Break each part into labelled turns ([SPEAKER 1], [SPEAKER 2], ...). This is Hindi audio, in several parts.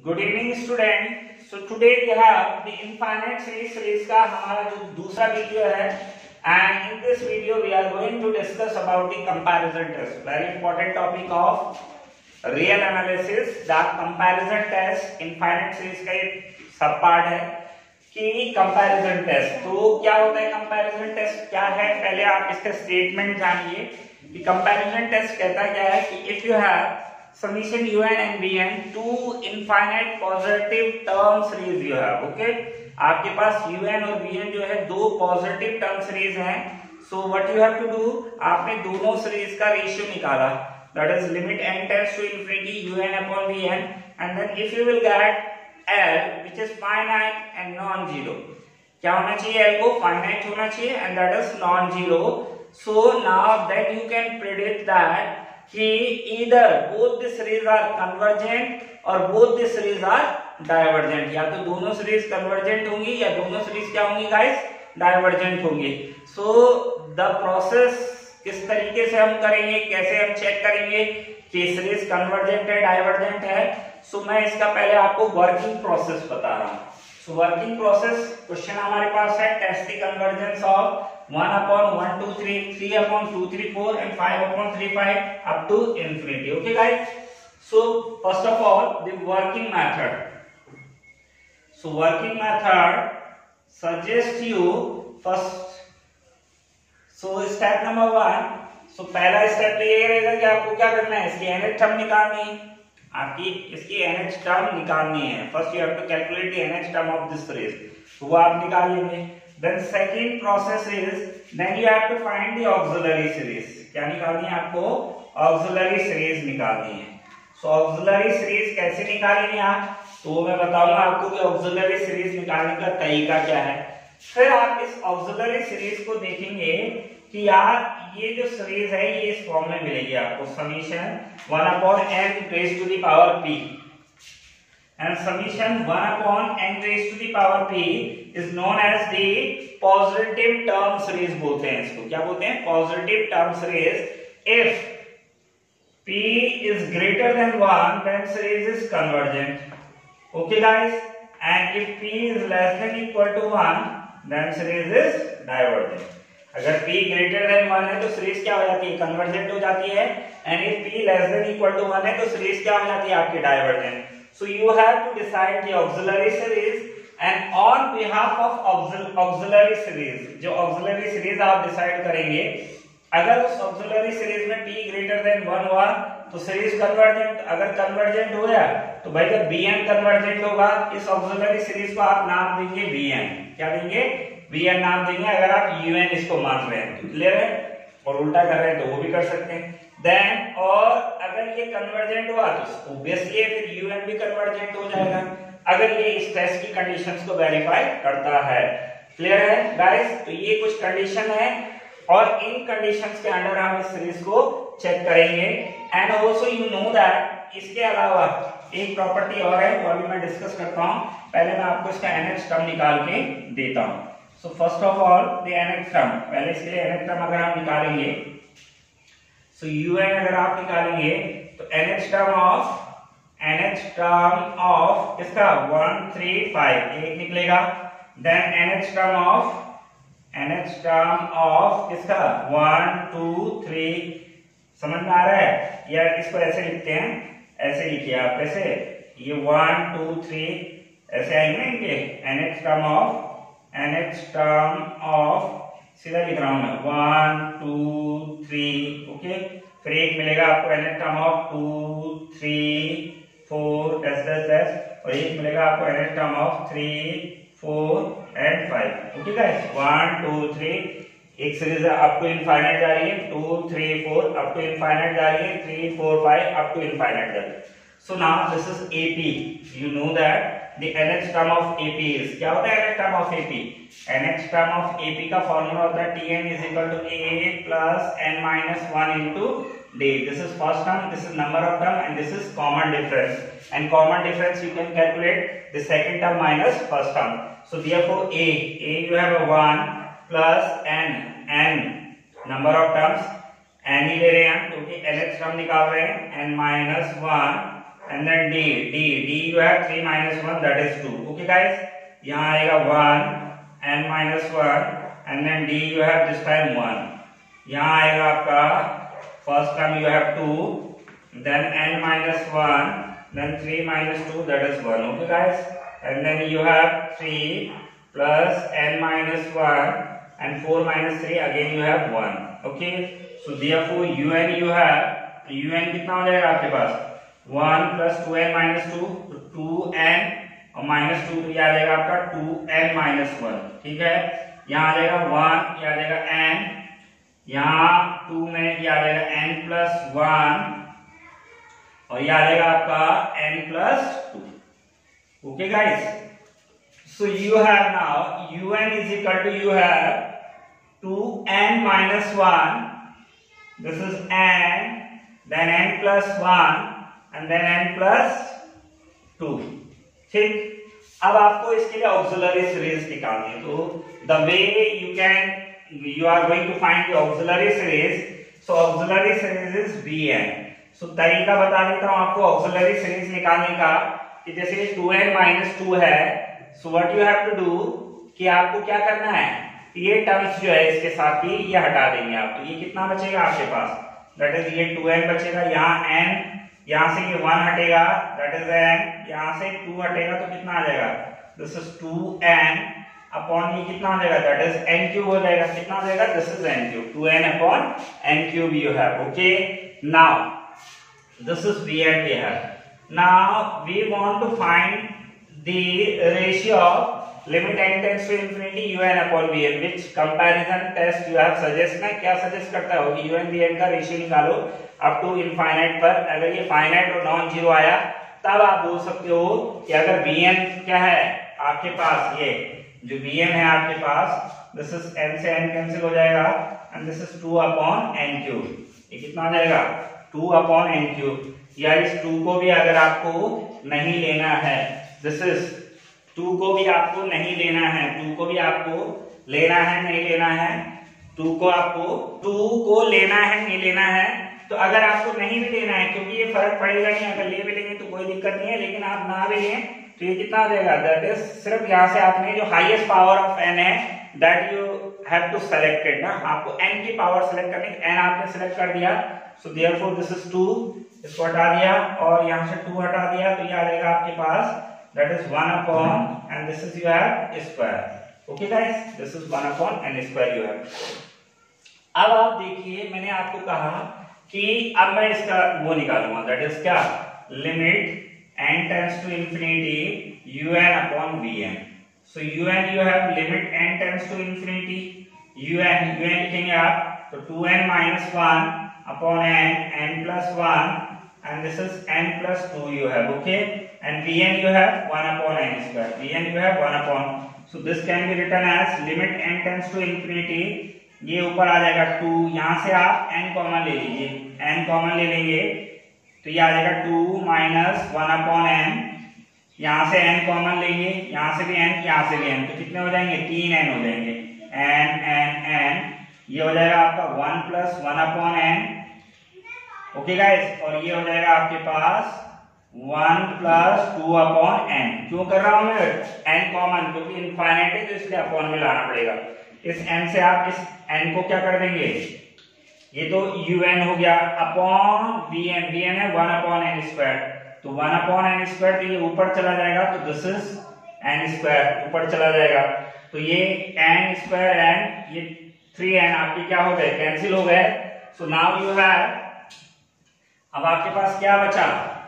[SPEAKER 1] Good evening student. So today we have the infinite series का हमारा जो दूसरा वीडियो है and in this video we are going to discuss about the comparison test, very important topic of real analysis. The comparison test infinite series का एक सब पार्ट है कि कंपैरिजन टेस्ट। तो क्या होता है कंपैरिजन टेस्ट, क्या है, पहले आप इसका स्टेटमेंट जानिए कि कंपैरिजन टेस्ट कहता क्या है कि if you have summation un and bn two infinite positive term series you have, okay, आपके पास un और bn जो है दो पॉजिटिव टर्म सीरीज हैं। So what you have to do, आपने दोनों सीरीज का रेशियो निकाला, that is limit n tends to infinity un upon bn and then if you will get l which is finite and non zero, क्या होना चाहिए, l को फाइनाइट होना चाहिए and that is non zero. So now that you can predict that कि either both the series are convergent और both the series are divergent, या तो दोनों सीरीज कन्वर्जेंट होंगी या दोनों सीरीज क्या होंगी गाइस, डाइवर्जेंट होंगी। सो द प्रोसेस किस तरीके से हम करेंगे, कैसे हम चेक करेंगे कि सीरीज कन्वर्जेंट है डाइवर्जेंट है। सो मैं इसका पहले आपको वर्किंग प्रोसेस बता रहा हूँ। सो वर्किंग प्रोसेस क्वेश्चन हमारे पास है, test the convergence of 1 upon 1 2 3 3 upon 2 3 4 and 5 upon 3 5 up to infinity. Okay guys, so first of all the working method. So working method suggest you first, so step number 1, so पहला स्टेप तो ये रहेगा कि आपको क्या करना है, इसकी nth टर्म निकालनी है, आपकी इसकी nth टर्म निकालनी है। First you have to calculate the nth term of this series, तो वो आप निकाल लेंगे। Then second process is then you have to find the auxiliary series, क्या निकालनी है आपको, auxiliary series निकालनी है। So auxiliary series कैसे निकालेंगे आप, तो मैं बताऊंगा आपको कि auxiliary series निकालने का तरीका क्या है। फिर आप इस auxiliary series को देखेंगे कि यार ये जो सीरीज है ये इस फॉर्म में मिलेगी आपको, summation 1 upon n raised to the power p and summation 1 upon n raised to the power p is known as the positive term series बोलते हैं इसको, क्या बोलते हैं, positive term series। if p is greater than 1 then series is convergent, okay guys, and if p is less than equal to 1 then series is divergent। अगर p greater than 1 है तो सीरीज क्या हो जाती है, कन्वर्जेंट हो जाती है, and if p less than equal to 1 है तो सीरीज क्या हो जाती है आपकी, divergent. So you have to decide the auxiliary series and on behalf of auxiliary series, जो auxiliary series आप डिसाइड करेंगे, अगर उस auxiliary series में p greater than 1 हुआ तो सीरीज कन्वर्जेंट, अगर कन्वर्जेंट हो गया तो भाई जब bn कन्वर्जेंट होगा इस auxiliary series को आप नाम देंगे bn, क्या देंगे, bn नाम देंगे। अगर आप un इसको मान रहे हैं तो क्लियर है, और उल्टा कर रहे हैं तो वो भी कर सकते हैं। देन और अगर ये कन्वर्जेंट हुआ तो ऑब्वियसली फिर un भी कन्वर्जेंट हो जाएगा, अगर ये इस टेस्ट की कंडीशंस को वेरीफाई करता है। क्लियर है गाइस, तो ये कुछ कंडीशन है और इन कंडीशंस के अंडर हम इस सीरीज को चेक करेंगे। And also you know that इसके अलावा एक प्रॉपर्टी और है, वो अभी मैं डिस्कस करता हूं। पहले मैं आपको इसका nth टर्म निकाल के देता हूं। So first of all the nth term, पहले इसके लिए nth टर्म अगर हम निकालेंगे, सो un अगर आप निकालेंगे तो nth टर्म ऑफ इसका 1 3 5 एक निकलेगा। देन nth टर्म ऑफ इसका 1 2 3, समझ में आ रहा है, या इसको ऐसे लिखते हैं, ऐसे लिखिए आप, ऐसे ये 1 2 3 ऐसे आएंगे ना इनके, nth टर्म ऑफ सीधा लिख रहा हूं मैं 1 2 3, ओके। फिर एक मिलेगा आपको nth टर्म ऑफ 2 3 4 डैश और एक मिलेगा आपको nth term of 3 4 and 5, okay guys. 1 2 3 एक सीरीज अप टू इनफाइनाइट जा रही है, 2 3 4 अप टू इनफाइनाइट जा रही है, 3 4 5 अप टू इनफाइनाइट जा रही है। So now this is AP, you know that the nth term of AP is, क्या होता है nth term of AP, nth term of AP का फॉर्मूला होता है Tn is equal to A plus n minus 1 into D. This is first term, this is number of term and this is common difference, and common difference you can calculate the second term minus first term. So therefore A you have a 1 plus n number of terms n ही ले रहे हैं क्योंकि nth टर्म निकाल रहे हैं, n minus 1 and then d you have 3 minus 1, that is 2. Okay guys, यहाँ आएगा 1 n minus 1 and then d you have this time 1. यहाँ आएगा आपका first term you have 2, then n minus 1, then 3 minus 2, that is 1. Okay guys, and then you have 3 plus n minus 1 and 4 minus 3, again you have 1. Okay, so therefore un you have, un कितना हो जाएगा आपके पास 1 plus 2n minus 2, 2n और माइनस 2, तो ये आ जाएगा आपका 2n minus 1. ठीक है, यहाँ आ जाएगा 1, ये आ जाएगा n, यहाँ 2 में ये आ जाएगा n plus 1 और ये आ जाएगा आपका n plus 2. Okay guys, so you have now un is equal to, you have 2n minus 1, this is n, then n plus 1 and then n plus 2. ठीक, अब आपको इसके लिए ऑक्सिलरी सीरीज निकालनी है. तो the way you are going to find the auxiliary series. So auxiliary series is Bn. So तरीका बता देता हूं आपको auxiliary series निकालने का, कि जैसे 2n minus 2 है, so what you have to do कि आपको क्या करना है, ये टर्म्स जो है इसके साथ ही ये हटा देंगे आप. तो ये कितना बचेगा आपके पास, दैट इज ये 2n बचेगा, यहाँ n, यहाँ से ये 1 हटेगा, दैट इज n, यहाँ से 2 हटेगा तो कितना आ जाएगा, दिस इज 2n अपॉन ये कितना हो जाएगा, दैट इज n क्यूब हो जाएगा. कितना हो जाएगा, this is n cube, 2n upon n cube you have. Okay, now this is Bn we have. Now we want to find the ratio of limit n tends to infinity un upon Bn. Which comparison test you have suggest? मैं क्या सजेस्ट करता हूँ कि un Bn का रेशियो निकालो अप टू इनफाइनाइट पर. अगर ये फाइनाइट और नॉन जीरो आया तब आप बोल सकते हो कि अगर Bn क्या है आपके पास, ये जो Bn है आपके पास, दिस इज n से n कैंसिल हो जाएगा and this is 2 upon n cube. ये कितना आ जाएगा, 2 अपॉन n क्यूब. या इस 2 को भी अगर आपको नहीं लेना है, दिस इज 2 को भी आपको नहीं लेना है, 2 को भी आपको लेना है नहीं लेना है, 2 को आपको 2 को लेना है नहीं लेना है. तो अगर आपको नहीं भी लेना है, क्योंकि ये फर्क पड़ेगा नहीं, अगर ले भी लेंगे तो कोई दिक्कत नहीं है, लेकिन आप ना भी लें तो ये कितना आ जाएगा, दैट इज सिर्फ यहाँ से आपने जो हाईएस्ट पावर ऑफ n है that you have to selected ना, आपको n की पावर सेलेक्ट करनी, n आपने सेलेक्ट कर दिया. सो देयरफॉर दिस इज 2, इसको हटा दिया और यहाँ से 2 हटा दिया, तो ये आ जाएगा आपके पास that is 1 upon and this is you have square. Okay guys, this is 1 upon n square you have. अब आप देखिए, मैंने आपको कहा कि अब मैं इसका वो निकालूंगा, दैट इज क्या, limit n tends to infinity un upon Bn. So un you have limit n tends to infinity un लिखेंगे आप, तो 2n minus 1 upon n plus 1 and this is n plus 2 you have. Okay, and Bn you have 1 upon n square. Bn you have 1 upon, so this can be written as limit n tends to infinity. ये ऊपर आ जाएगा 2, यहाँ से आप n कॉमन ले लीजिए, n कॉमन ले लेंगे तो ये आ जाएगा 2 माइनस 1 अपॉन n, यहाँ से n कॉमन लेंगे, यहाँ से भी n, यहाँ से भी n, तो कितने हो जाएंगे, 3n हो जाएंगे, n, ये हो जाएगा आपका 1 plus 1 upon n. Okay guys, और ये हो जाएगा आपके पास 1 प्लस 2 अपॉन n. क्यों कर रहा हूं मैं n कॉमन, क्योंकि इनफाइनाइट है तो इसलिए अपॉन में लाना पड़ेगा. इस n से आप इस n को क्या कर देंगे, ये तो un हो गया अपॉन bn है 1 अपॉन n स्क्वायर, तो 1 अपॉन n स्क्वायर, तो ये ऊपर चला जाएगा, तो दिस इज n स्क्वायर ऊपर चला जाएगा, तो ये n स्क्वायर n, ये 3n आपके क्या हो गए, कैंसिल हो गए. सो नाउ यू हैव, अब आपके पास क्या बचा,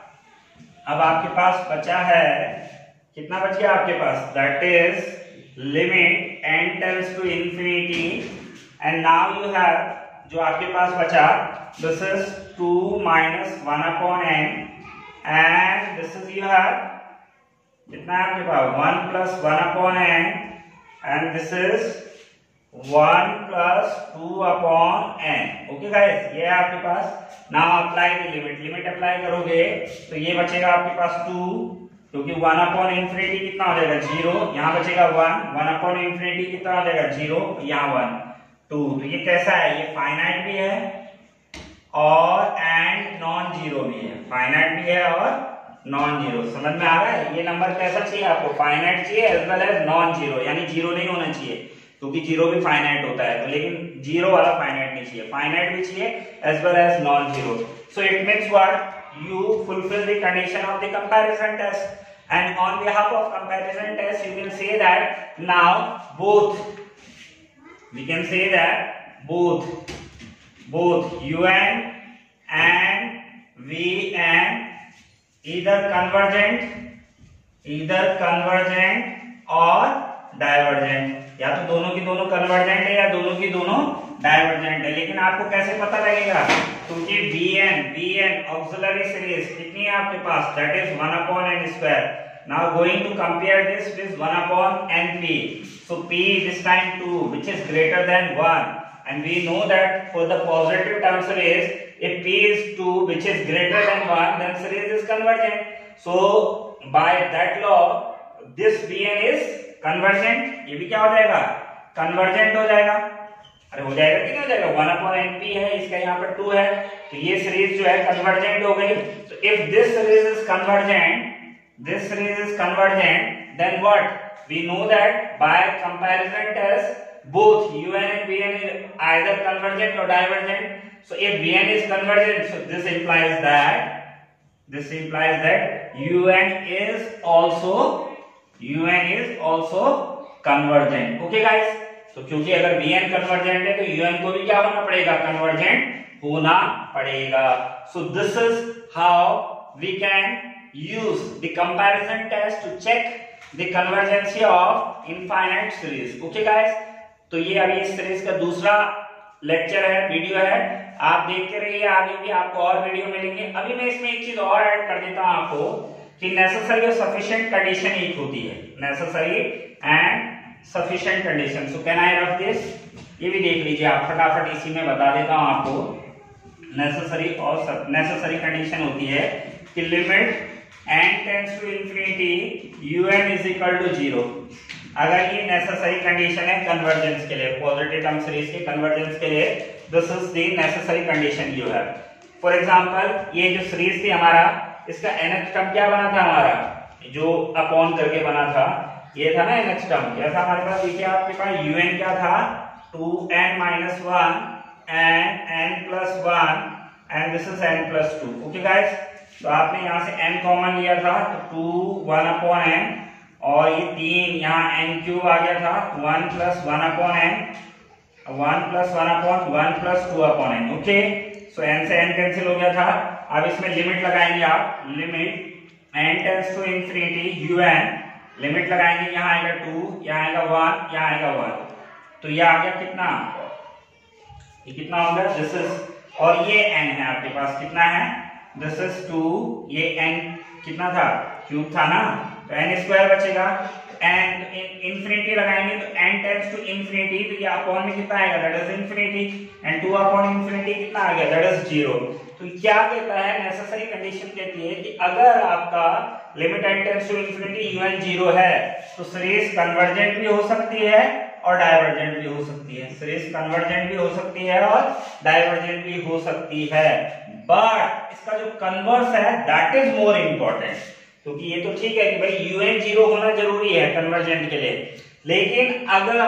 [SPEAKER 1] अब आपके पास बचा है, कितना बच गया आपके पास, that is limit n tends to infinity and now you have, जो आपके पास बचा, this is 2 minus 1 upon n and this is you have, कितना है आपके पास 1 plus 1 upon n and this is 1 plus 2 upon n. Okay guys, ये है आपके पास. Now apply the limit apply करोगे तो ये बचेगा आपके पास 2, क्योंकि 1 अपॉन इंफिनिटी कितना हो जाएगा 0, यहाँ बचेगा 1 अपॉन इंफिनिटी कितना हो जाएगा 0, यहाँ 1 2. तो ये कैसा है, ये फाइनाइट भी है और एंड नॉन जीरो भी है, फाइनाइट भी है और नॉन जीरो। समझ में आ रहा है? ये नंबर कैसा चाहिए आपको? फाइनाइट चाहिए as well as non zero, यानी जीरो नहीं होना चाहिए क्योंकि जीरो भी फाइनाइट होता है, तो लेकिन जीरो वाला फाइनाइट नहीं चाहिए, फाइनाइट भी चाहिए as well as non zero. So it means what? You fulfill the condition of the comparison test, and on behalf of comparison test you can say that now both, we can say that both un and vn either convergent or divergent, या तो दोनों की दोनों कन्वर्जेंट है या दोनों की दोनों डाइवर्जेंट है। लेकिन आपको कैसे पता लगेगा? क्योंकि Vn ऑक्सिलरी सीरीज कितनी है आपके पास? That is 1/n²। Now going to compare this with 1/np, so p this time 2 which is greater than 1, and we know that for the positive term series if p is 2 which is greater than 1 then series is convergent. So by that law this Vn is convergent, ये भी क्या हो जाएगा? कन्वर्जेंट हो जाएगा। अरे हो जाएगा कि नहीं हो जाएगा? 1/np है, इसका यहाँ पर 2 है, तो ये सीरीज जो है कन्वर्जेंट हो गई। तो if this series is convergent then what? We know that by comparison test both un and vn is either convergent or divergent. So if vn is convergent, so this implies that un is also convergent. Okay guys, तो क्योंकि अगर vn कन्वर्जेंट है तो un को भी क्या होना पड़ेगा? कन्वर्जेंट होना पड़ेगा। So this is how we can use the comparison test to check the convergence of infinite series. Okay guys, तो ये अभी इस सीरीज का दूसरा लेक्चर है, वीडियो है, आप देखते रहिए, आगे भी आपको और वीडियो मिलेंगे। अभी मैं इसमें एक चीज और ऐड कर देता हूं आपको कि नेसेसरी और सफिशिएंट कंडीशन एक होती है, necessary and sufficient condition. So can I rough this? ये भी देख लीजिए आप, फटाफट इसी में बता देता हूं आपको। नेसेसरी कंडीशन होती है कि limit n tends to infinity un is equal to 0। अगर ये नेसेसरी कंडीशन है कन्वर्जेंस के लिए, पॉजिटिव टर्म सीरीज के कन्वर्जेंस के लिए, this is the necessary condition you have. For example ये जो सीरीज थी हमारा, इसका nth टर्म क्या बना था हमारा? जो अपॉन करके बना था, ये था ना nth टर्म। क्या था हमारे पास? देखिए आपके पास un क्या था? 2n - 1 and n+1 and this is n+2। Okay guys, तो आपने यहाँ से n कॉमन लिया था, तो 2 1/n, और ये 3 यहाँ n³ आ गया था, 1 + 1/n, 1 + 1/1 + 2/n। Okay, so n से n कैंसिल हो गया था। अब इसमें लिमिट लगाएंगे आप, limit n tends to infinity un, limit लगाएंगे, यहाँ आएगा 2, यहाँ आएगा 1, यहाँ आएगा 1, तो ये आ गया कितना? ये कितना हो गया? दिस इज, और ये n है आपके पास, कितना है? दिस इज 2, ये n कितना था? क्यूब था ना, तो n² बचेगा। एंड इंफिनिटी लगाएंगे तो n टेंड्स टू इंफिनिटी, तो ये अपॉन में कितना आएगा? दैट इज इंफिनिटी, एंड 2/इंफिनिटी कितना आ गया? That is 0। तो क्या कहता है? नेसेसरी कंडीशन कहती है कि अगर आपका limit n tends to infinity un 0 है तो सीरीज कन्वर्जेंट भी हो सकती है और डाइवर्जेंट भी हो सकती है। सीरीज कन्वर्जेंट भी हो सकती है और डाइवर्जेंट भी हो सकती है, बट इसका जो कन्वर्स है दैट इज मोर इंपॉर्टेंट। क्योंकि ये तो ठीक है कि भाई un 0 होना जरूरी है कन्वर्जेंट के लिए, लेकिन अगर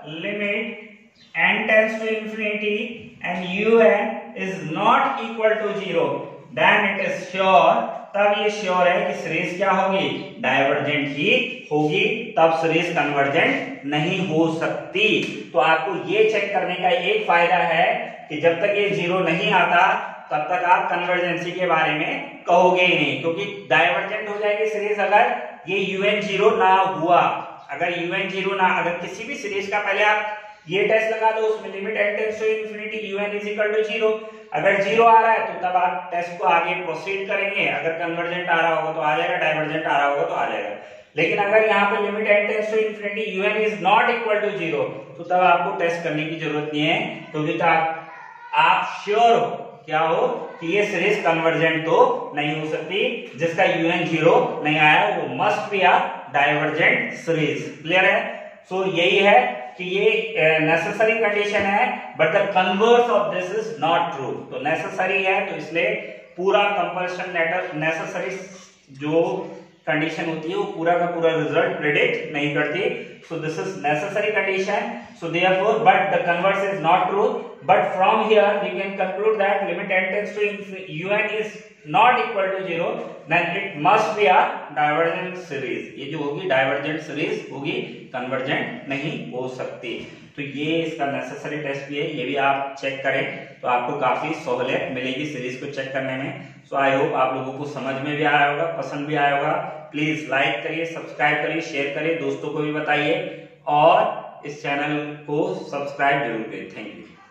[SPEAKER 1] limit n tends to infinity and un is not equal to 0, then it is sure, तब ये श्योर है कि सीरीज क्या होगी? डाइवर्जेंट ही होगी, तब सीरीज कन्वर्जेंट नहीं हो सकती। तो आपको ये चेक करने का एक फायदा है कि जब तक ये 0 नहीं आता तब तक आप कन्वर्जेंसी के बारे में कहोगे ही नहीं, क्योंकि डाइवर्जेंट हो जाएगी सीरीज अगर ये un 0 ना हुआ। अगर un 0 ना, अगर किसी भी सीरीज का पहले आप ये टेस्ट लगा दो, उसमें limit n tends to infinity un is equal to 0, अगर 0 आ रहा है तो तब आप टेस्ट को आगे प्रोसीड करेंगे। अगर कन्वर्जेंट आ रहा होगा तो आ जाएगा, डाइवर्जेंट आ रहा होगा तो आ जाएगा। लेकिन अगर यहाँ पे limit n tends to infinity un is not equal to 0, तो तब आपको टेस्ट करने की जरूरत नहीं है, क्योंकि आप श्योर हो, क्या हो, कि ये सीरीज कन्वर्जेंट तो नहीं हो सकती। जिसका un 0 नहीं आया वो must be a divergent series. Clear है? सो यही है कि ये नेसेसरी कंडीशन है, but the converse of this is not true. तो नेसेसरी है तो इसलिए पूरा कंपल्शन लेटर नेसेसरी जो कंडीशन होती है वो पूरा का पूरा रिजल्ट प्रेडिक्ट नहीं करती. So this is necessary condition. So therefore, but the converse is not true. But from here we can conclude that limit n tends to un is not equal to 0. Then it must be a divergent series. ये जो होगी divergent series होगी, convergent नहीं हो सकती. तो ये इसका नेसेसरी टेस्ट भी है, ये भी आप चेक करें तो आपको काफी सहूलियत मिलेगी सीरीज को चेक करने में. सो आई होप आप लोगों को समझ में भी आया होगा, पसंद भी आया होगा. प्लीज लाइक करिए, सब्सक्राइब करिए, शेयर करिए, दोस्तों को भी बताइए और इस चैनल को सब्सक्राइब जरूर करिए. Thank you.